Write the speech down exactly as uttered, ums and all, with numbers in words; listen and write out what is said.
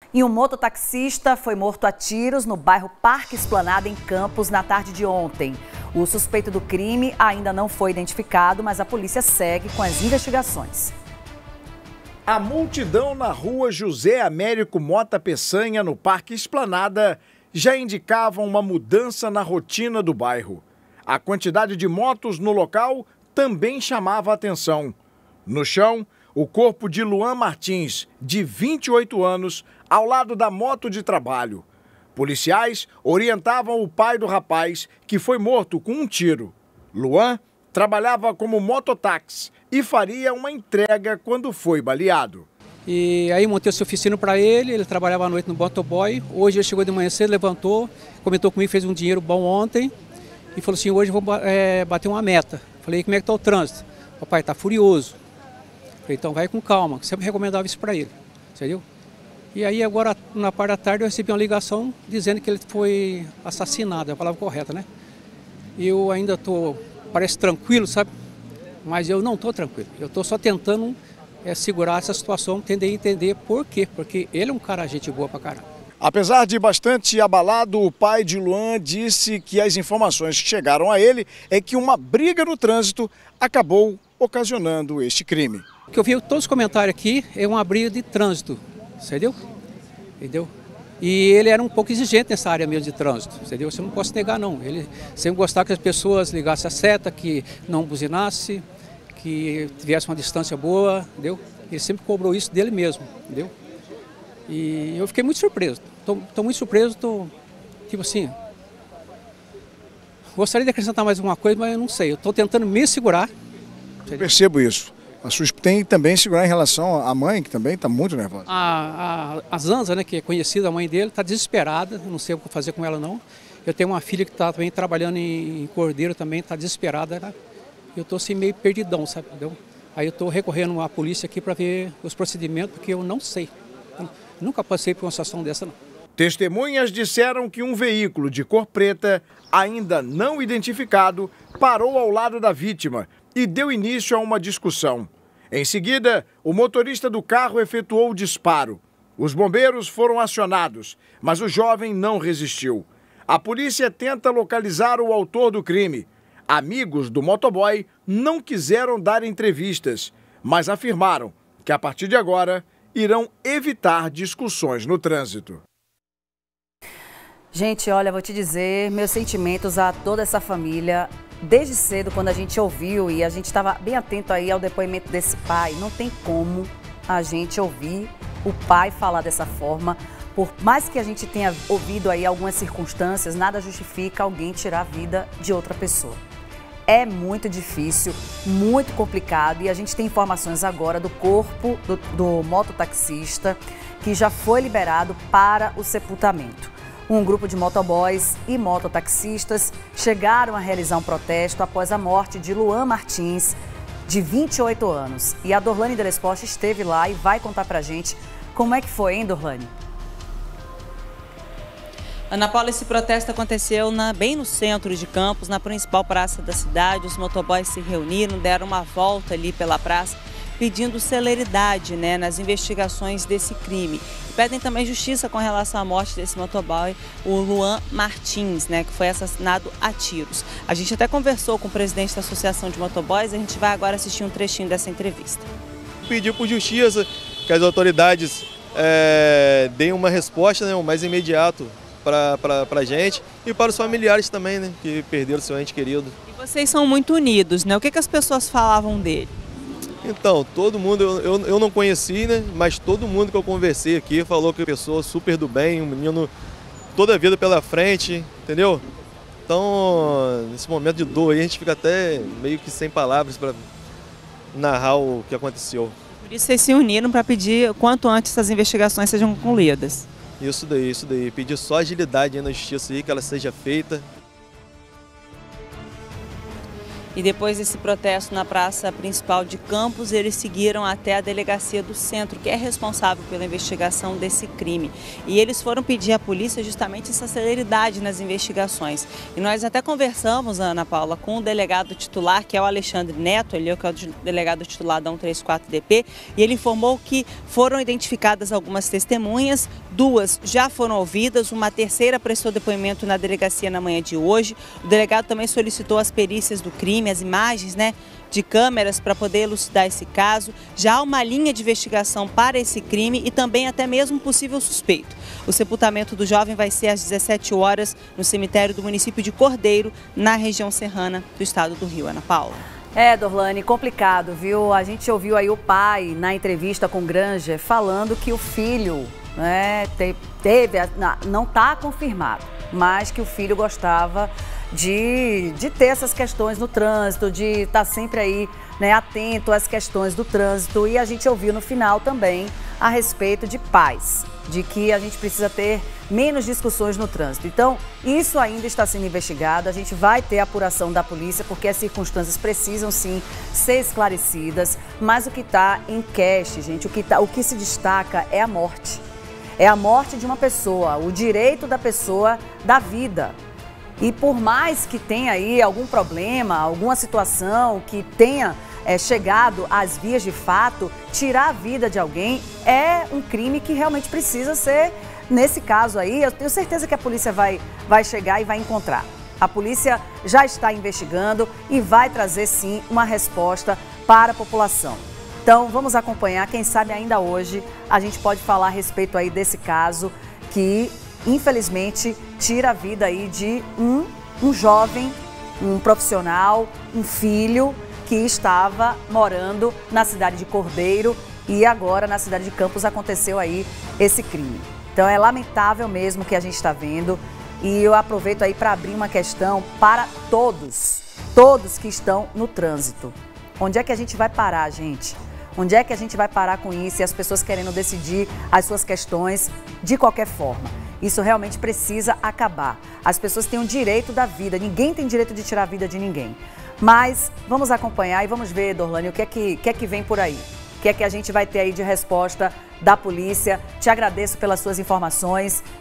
E um mototaxista foi morto a tiros no bairro Parque Esplanada, em Campos, na tarde de ontem. O suspeito do crime ainda não foi identificado, mas a polícia segue com as investigações. A multidão na rua José Américo Mota Peçanha, no Parque Esplanada, já indicava uma mudança na rotina do bairro. A quantidade de motos no local também chamava a atenção. No chão, o corpo de Luan Martins, de vinte e oito anos, ao lado da moto de trabalho. Policiais orientavam o pai do rapaz, que foi morto com um tiro. Luan trabalhava como mototáxi e faria uma entrega quando foi baleado. E aí montei essa oficina para ele, ele trabalhava à noite no motoboy. Hoje ele chegou de manhã cedo, levantou, comentou comigo, fez um dinheiro bom ontem e falou assim, hoje eu vou é, bater uma meta. Falei, como é que está o trânsito? Papai, está furioso. Falei, então vai com calma, sempre recomendava isso para ele, entendeu? E aí agora, na parte da tarde, eu recebi uma ligação dizendo que ele foi assassinado, é a palavra correta, né? Eu ainda estou, parece tranquilo, sabe? Mas eu não estou tranquilo, eu estou só tentando é, segurar essa situação, entender entender por quê, porque ele é um cara gente boa pra caramba. Apesar de bastante abalado, o pai de Luan disse que as informações que chegaram a ele é que uma briga no trânsito acabou ocasionando este crime. O que eu vi todos os comentários aqui é uma briga de trânsito, entendeu? Entendeu? E ele era um pouco exigente nessa área mesmo de trânsito, entendeu? Você não pode negar não. Ele sempre gostava que as pessoas ligassem a seta, que não buzinasse, que tivesse uma distância boa, entendeu? Ele sempre cobrou isso dele mesmo, entendeu? E eu fiquei muito surpreso. Estou muito surpreso, estou tipo assim. Gostaria de acrescentar mais alguma coisa, mas eu não sei. Eu estou tentando me segurar. Eu percebo isso. A sua tem também segurar em relação à mãe, que também está muito nervosa. A, a, a Zanza, né, que é conhecida, a mãe dele, está desesperada, eu não sei o que fazer com ela não. Eu tenho uma filha que está também trabalhando em, em Cordeiro, também está desesperada. Né? Eu estou assim meio perdidão, sabe? Entendeu? Aí eu estou recorrendo à polícia aqui para ver os procedimentos, porque eu não sei. Eu nunca passei por uma situação dessa não. Testemunhas disseram que um veículo de cor preta, ainda não identificado, parou ao lado da vítima e deu início a uma discussão. Em seguida, o motorista do carro efetuou o disparo. Os bombeiros foram acionados, mas o jovem não resistiu. A polícia tenta localizar o autor do crime. Amigos do motoboy não quiseram dar entrevistas, mas afirmaram que a partir de agora irão evitar discussões no trânsito. Gente, olha, vou te dizer, meus sentimentos a toda essa família. Desde cedo, quando a gente ouviu e a gente estava bem atento aí ao depoimento desse pai, não tem como a gente ouvir o pai falar dessa forma. Por mais que a gente tenha ouvido aí algumas circunstâncias, nada justifica alguém tirar a vida de outra pessoa. É muito difícil, muito complicado e a gente tem informações agora do corpo do, do mototaxista que já foi liberado para o sepultamento. Um grupo de motoboys e mototaxistas chegaram a realizar um protesto após a morte de Luan Martins, de vinte e oito anos. E a Dorlane Delesposte esteve lá e vai contar pra gente como é que foi, hein, Dorlane? Ana Paula, esse protesto aconteceu na, bem no centro de Campos, na principal praça da cidade. Os motoboys se reuniram, deram uma volta ali pela praça, pedindo celeridade, né, nas investigações desse crime. Pedem também justiça com relação à morte desse motoboy, o Luan Martins, né, que foi assassinado a tiros. A gente até conversou com o presidente da Associação de Motoboys, a gente vai agora assistir um trechinho dessa entrevista. Pediu por justiça que as autoridades é, deem uma resposta, né, o mais imediato para a gente e para os familiares também, né, que perderam seu ente querido. E vocês são muito unidos, né? O que, que as pessoas falavam dele? Então, todo mundo, eu, eu, eu não conheci, né? Mas todo mundo que eu conversei aqui falou que é uma pessoa super do bem, um menino toda a vida pela frente, entendeu? Então, nesse momento de dor aí, a gente fica até meio que sem palavras para narrar o que aconteceu. Por isso vocês se uniram para pedir quanto antes essas investigações sejam concluídas. Isso daí, isso daí. Pedir só agilidade aí na justiça aí, que ela seja feita. E depois desse protesto na praça principal de Campos, eles seguiram até a delegacia do centro, que é responsável pela investigação desse crime. E eles foram pedir à polícia justamente essa celeridade nas investigações. E nós até conversamos, Ana Paula, com o delegado titular, que é o Alexandre Neto, ele é o delegado titular da cento e trinta e quatro D P, e ele informou que foram identificadas algumas testemunhas, duas já foram ouvidas, uma terceira prestou depoimento na delegacia na manhã de hoje. O delegado também solicitou as perícias do crime, as imagens, né, de câmeras para poder elucidar esse caso. Já há uma linha de investigação para esse crime e também até mesmo possível suspeito. O sepultamento do jovem vai ser às dezessete horas no cemitério do município de Cordeiro, na região serrana do estado do Rio. Ana Paula. É, Dorlane, complicado, viu? A gente ouviu aí o pai na entrevista com o Granger falando que o filho, né, teve, não está confirmado, mas que o filho gostava De, de ter essas questões no trânsito, de estar sempre aí, né, atento às questões do trânsito. E a gente ouviu no final também a respeito de paz, de que a gente precisa ter menos discussões no trânsito. Então, isso ainda está sendo investigado, a gente vai ter a apuração da polícia, porque as circunstâncias precisam sim ser esclarecidas, mas o que está em cash, gente, o que, tá, o que se destaca é a morte. É a morte de uma pessoa, o direito da pessoa da vida. E por mais que tenha aí algum problema, alguma situação que tenha é, chegado às vias de fato, tirar a vida de alguém é um crime que realmente precisa ser, nesse caso aí, eu tenho certeza que a polícia vai, vai chegar e vai encontrar. A polícia já está investigando e vai trazer sim uma resposta para a população. Então vamos acompanhar, quem sabe ainda hoje a gente pode falar a respeito aí desse caso que infelizmente tira a vida aí de um, um jovem, um profissional, um filho que estava morando na cidade de Cordeiro e agora na cidade de Campos aconteceu aí esse crime. Então é lamentável mesmo o que a gente está vendo e eu aproveito aí para abrir uma questão para todos, todos que estão no trânsito. Onde é que a gente vai parar, gente? Onde é que a gente vai parar com isso e as pessoas querendo decidir as suas questões de qualquer forma? Isso realmente precisa acabar. As pessoas têm o direito da vida, ninguém tem direito de tirar a vida de ninguém. Mas vamos acompanhar e vamos ver, Dorlane, o que é que, que é que vem por aí. O que é que a gente vai ter aí de resposta da polícia. Te agradeço pelas suas informações